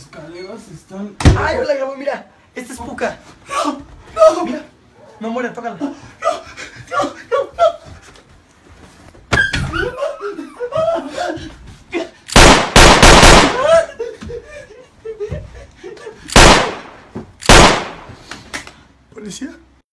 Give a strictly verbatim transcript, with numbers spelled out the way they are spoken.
escaleras están... ¡Ay, yo la grabo! Mira, esta es Puka. ¡No! ¡No! Mira, no muere, tócala. ¡No! ¡No! ¡No! ¿Policía?